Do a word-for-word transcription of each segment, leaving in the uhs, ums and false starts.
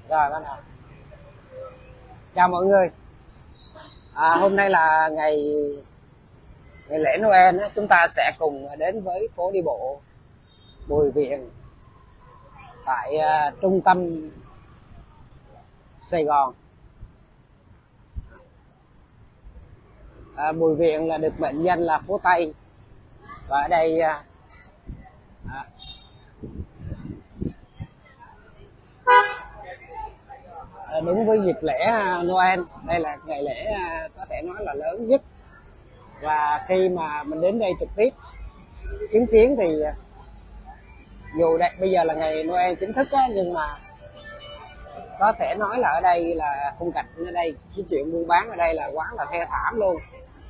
Rồi bắt đầu. Chào mọi người. À, hôm nay là ngày ngày lễ Noel á, chúng ta sẽ cùng đến với phố đi bộ Bùi Viện tại uh, trung tâm Sài Gòn. À, Bùi Viện là được mệnh danh là phố Tây, và ở đây uh, à, đúng với dịp lễ Noel, đây là ngày lễ có thể nói là lớn nhất, và khi mà mình đến đây trực tiếp chứng kiến thì dù đây bây giờ là ngày Noel chính thức á, nhưng mà có thể nói là ở đây là khung cảnh ở đây, cái chuyện buôn bán ở đây là quá là thê thảm luôn.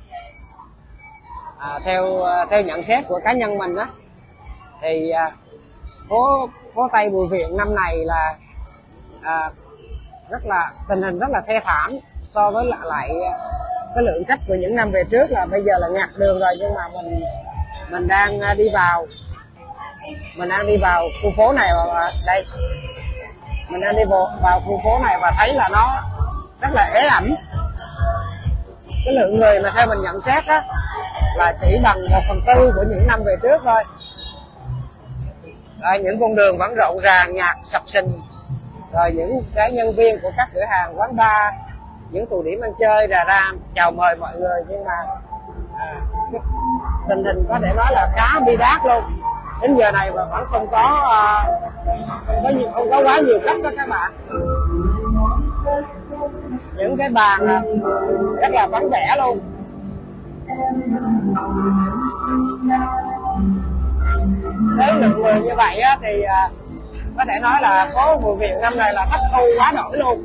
À, theo theo nhận xét của cá nhân mình á, thì phố phố Tây Bùi Viện năm này là à, rất là tình hình rất là thê thảm so với lại, lại cái lượng khách của những năm về trước. Là bây giờ là ngặt đường rồi, nhưng mà mình mình đang đi vào mình đang đi vào khu phố này, và đây mình đang đi vào, vào khu phố này và thấy là nó rất là ế ẩm. Cái lượng người mà theo mình nhận xét á, là chỉ bằng một phần tư của những năm về trước thôi. Rồi, những con đường vẫn rộn ràng, nhạc sập sình, rồi những cái nhân viên của các cửa hàng quán bar, những tụ điểm ăn chơi rà ram chào mời mọi người, nhưng mà à, tình hình có thể nói là khá bi đát luôn. Đến giờ này mà vẫn không có à, không có nhiều, không có quá nhiều khách đó các bạn. Những cái bàn à, rất là vắng vẻ luôn. Với lượng người như vậy á, thì à, có thể nói là phố Bùi Viện năm này là thất thu quá đổi luôn.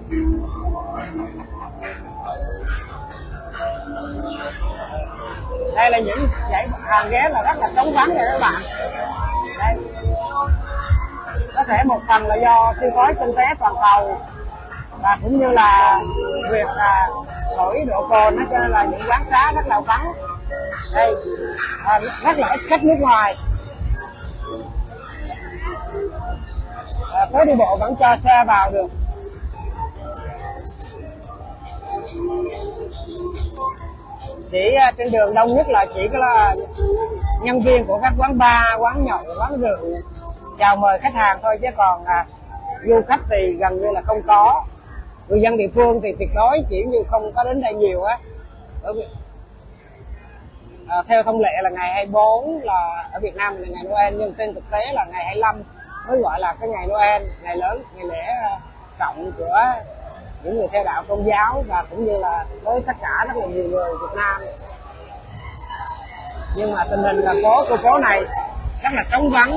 Đây là những dãy hàng ghế là rất là trống vắng nha các bạn. Đây. Có thể một phần là do suy thoái kinh tế toàn cầu, và cũng như là việc là thổi độ cồn đó, cho nên là những quán xá rất là vắng. Đây à, rất là ít khách nước ngoài. À, phố đi bộ vẫn cho xe vào được. Chỉ uh, trên đường đông nhất là chỉ có là nhân viên của các quán bar, quán nhậu, quán rượu chào mời khách hàng thôi, chứ còn uh, du khách thì gần như là không có. Người dân địa phương thì tuyệt đối chỉ như không có đến đây nhiều á. À, theo thông lệ là ngày hai mươi bốn là ở Việt Nam là ngày Noel, nhưng trên thực tế là ngày hai mươi lăm mới gọi là cái ngày Noel, ngày lớn, ngày lễ trọng của những người theo đạo Công giáo, và cũng như là với tất cả rất là nhiều người Việt Nam. Nhưng mà tình hình là phố khu phố này rất là trống vắng,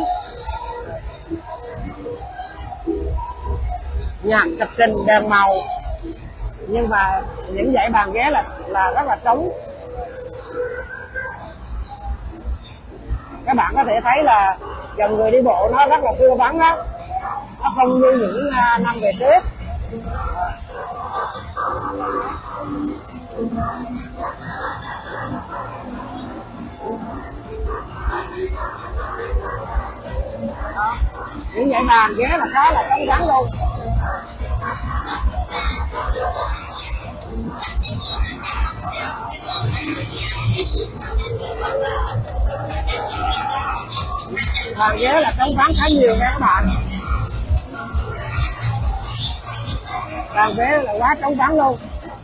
nhạc sập sình, đèn màu, nhưng mà những dãy bàn ghế là là rất là trống. Các bạn có thể thấy là dòng người đi bộ nó rất là thưa vắng đó, nó không như những uh, năm về trước. Đó. Những dãy bàn ghế là khá là trống vắng luôn. Bàn ghế là trống vắng khá nhiều nha các bạn. Bàn ghế là quá trống vắng luôn.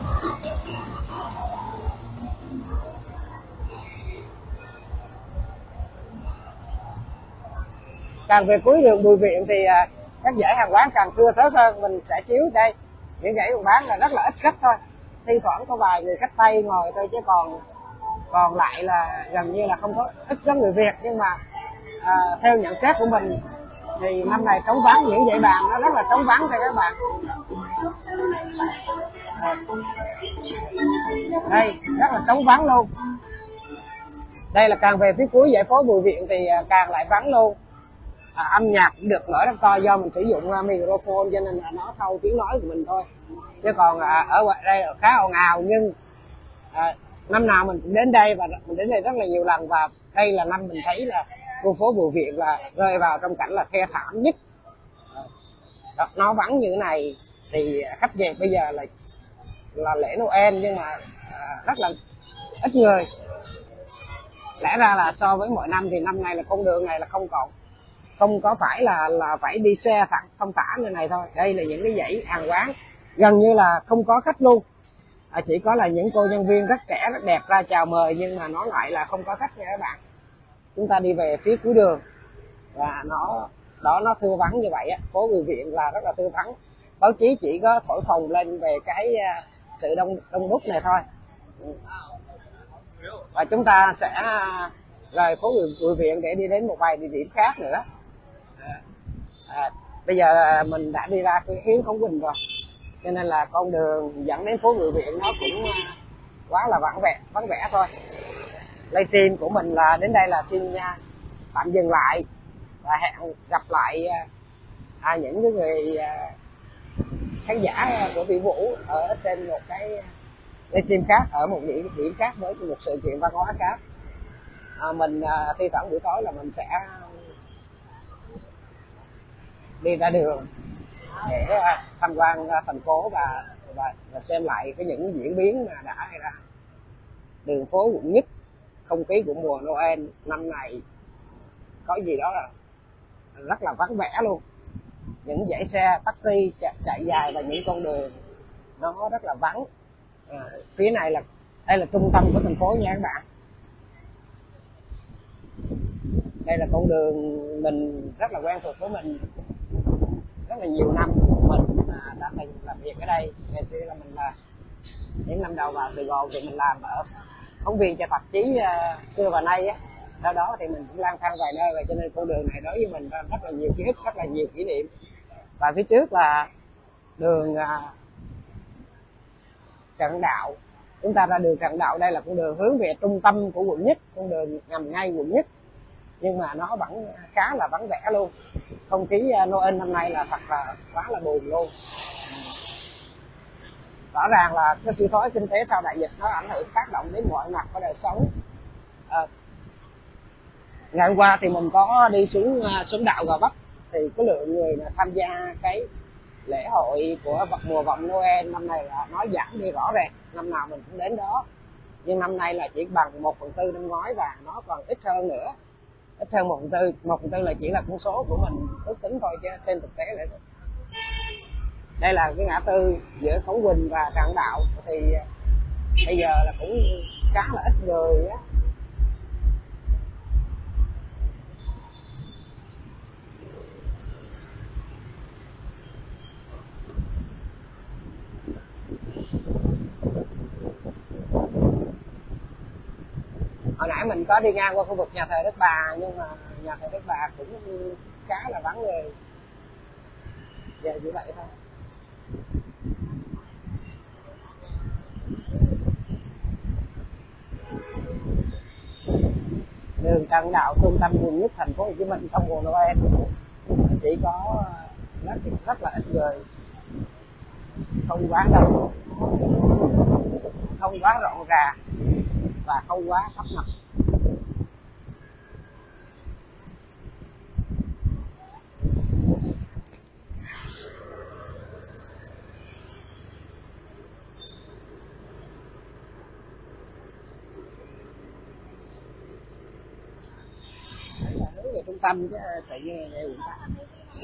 Càng về cuối đường Bùi Viện thì à, các dãy hàng quán càng thưa thớt hơn. Mình sẽ chiếu đây, những dãy hàng bán là rất là ít khách thôi, thi thoảng có vài người khách Tây ngồi thôi, chứ còn còn lại là gần như là không có, ít có người Việt. Nhưng mà à, theo nhận xét của mình thì năm này trống vắng, những dãy bàn nó rất là trống vắng thôi các bạn. Đây rất là trống vắng luôn. Đây là càng về phía cuối dãy phố Bùi Viện thì càng lại vắng luôn. À, âm nhạc cũng được mở rất to, do mình sử dụng uh, microphone cho nên là nó thâu tiếng nói của mình thôi, chứ còn uh, ở ngoài đây khá ồn ào. Nhưng uh, năm nào mình cũng đến đây, và mình đến đây rất là nhiều lần, và đây là năm mình thấy là khu phố Bùi Viện là rơi vào trong cảnh là thê thảm nhất. Đó, nó vắng như thế này thì khách Việt bây giờ là là lễ Noel nhưng mà à, rất là ít người. Lẽ ra là so với mọi năm thì năm nay là con đường này là không còn, không có phải là là phải đi xe thẳng thông tả nơi này thôi. Đây là những cái dãy hàng quán gần như là không có khách luôn, à, chỉ có là những cô nhân viên rất trẻ rất đẹp ra chào mời, nhưng mà nó lại là không có khách nha các bạn. Chúng ta đi về phía cuối đường và nó đó nó thưa vắng như vậy á, phố Bùi Viện là rất là thưa vắng. Báo chí chỉ có thổi phồng lên về cái sự đông đông đúc này thôi. Và chúng ta sẽ rời phố Bùi Viện để đi đến một vài địa điểm khác nữa. À, à, bây giờ mình đã đi ra phía Hiến Cống Quỳnh rồi, cho nên là con đường dẫn đến phố Bùi Viện nó cũng quá là vắng vẻ vắng vẻ thôi. Livestream của mình là đến đây là xin tạm dừng lại và hẹn gặp lại à, những cái người à, khán giả của Vĩ Vũ ở trên một cái livestream khác, ở một địa điểm khác với một sự kiện văn hóa khác. À, mình à, thi thoảng buổi tối là mình sẽ đi ra đường để à, tham quan à, thành phố và, và và xem lại cái những diễn biến mà đã xảy ra. Đường phố quận nhất, không khí của mùa Noel năm này có gì đó là rất là vắng vẻ luôn. Những dãy xe taxi chạy dài và những con đường nó rất là vắng. À, phía này là đây là trung tâm của thành phố nha các bạn. Đây là con đường mình rất là quen thuộc với mình rất là nhiều năm. Mình à, đã từng làm việc ở đây. Ngày xưa là mình là những năm đầu vào Sài Gòn thì mình làm ở phóng viên cho tạp chí uh, xưa và nay á. Sau đó thì mình cũng lang thang vài nơi rồi, cho nên con đường này đối với mình rất là nhiều ký ức, rất là nhiều kỷ niệm. Và phía trước là đường uh, Trần Đạo. Chúng ta ra đường Trần Đạo, đây là con đường hướng về trung tâm của quận nhất, con đường nằm ngay quận nhất, nhưng mà nó vẫn khá là vắng vẻ luôn. Không khí Noel năm nay là thật là quá là buồn luôn. Rõ ràng là cái suy thoái kinh tế sau đại dịch nó ảnh hưởng tác động đến mọi mặt của đời sống. À, ngày hôm qua thì mình có đi xuống xuống đạo Gò Vấp, thì cái lượng người mà tham gia cái lễ hội của mùa vọng Noel năm nay là nó giảm đi rõ rệt. Năm nào mình cũng đến đó, nhưng năm nay là chỉ bằng một phần tư năm ngoái và nó còn ít hơn nữa, ít hơn một phần tư. Một phần tư là chỉ là con số của mình ước tính thôi, chứ trên thực tế là đây là cái ngã tư giữa Cống Quỳnh và Trần Đạo thì bây giờ là cũng khá là ít người á. Hồi nãy mình có đi ngang qua khu vực nhà thờ Đức Bà, nhưng mà nhà thờ Đức Bà cũng khá là vắng người. Giờ chỉ vậy thôi. Đường Trần Đạo, trung tâm quận nhất thành phố Hồ Chí Minh trong mùa Noel chỉ có rất, rất là ít người, không quá đông, không quá rộn ràng và không quá tấp nập. Đấy là hướng về trung tâm chứ tự nhiên về quận tám.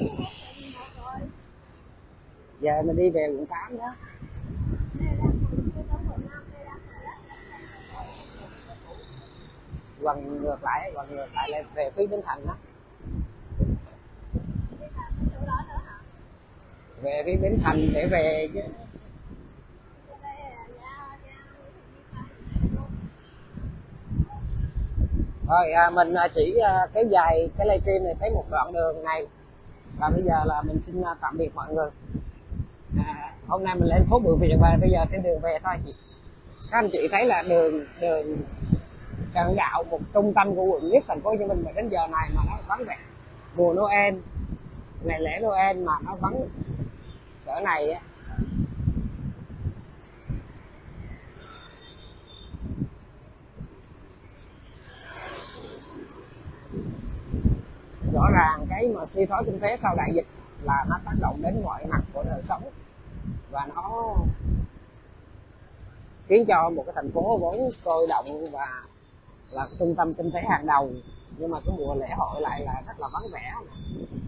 Giờ mình đi về quận tám đó. Quần ngược lại, quần ngược lại lên về phía Bến Thành đó. Về phía Bến Thành để về chứ. Rồi à, mình chỉ à, kéo dài cái livestream này thấy một đoạn đường này, và bây giờ là mình xin tạm biệt mọi người. À, hôm nay mình lên phố Bùi Viện và bây giờ trên đường về thôi chị. Các anh chị thấy là đường đường Trần Đạo, một trung tâm của quận nhất thành phố Hồ Chí Minh, mà đến giờ này mà nó vắng vẻ. Mùa Noel, ngày lễ Noel mà nó vắng cỡ này á. Rõ ràng cái mà suy thoái kinh tế sau đại dịch là nó tác động đến mọi mặt của đời sống. và nó khiến cho một cái thành phố vốn sôi động và là trung tâm kinh tế hàng đầu, nhưng mà cái mùa lễ hội lại là rất là vắng vẻ.